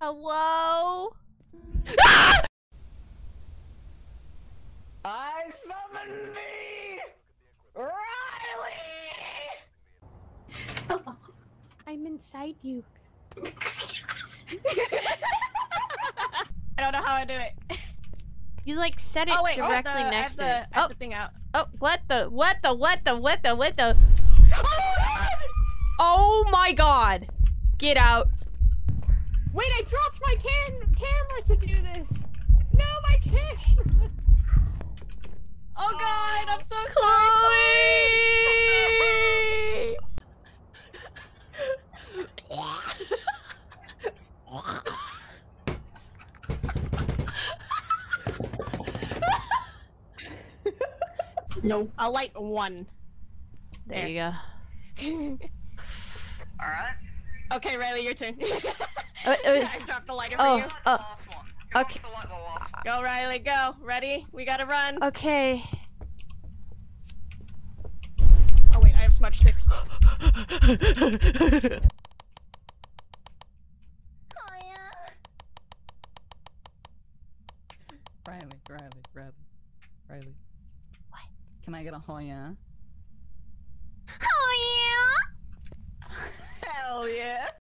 Hello? I summon thee, Riley! I'm inside you. I don't know how I do it. You like set it directly next to it. I have the thing out. Oh, what the? Oh my god! Get out. Wait, I dropped my camera to do this. No, my camera. Oh god, I'm so sorry. No, I'll light one. There you go. Alright. Okay, Riley, your turn. I dropped the lighter oh, for you. Okay. Go, Riley, go. Ready? We gotta run. Okay. Oh wait, I have smudge 6. Riley. What? Can I get a Hoya? Oh yeah. Hell yeah.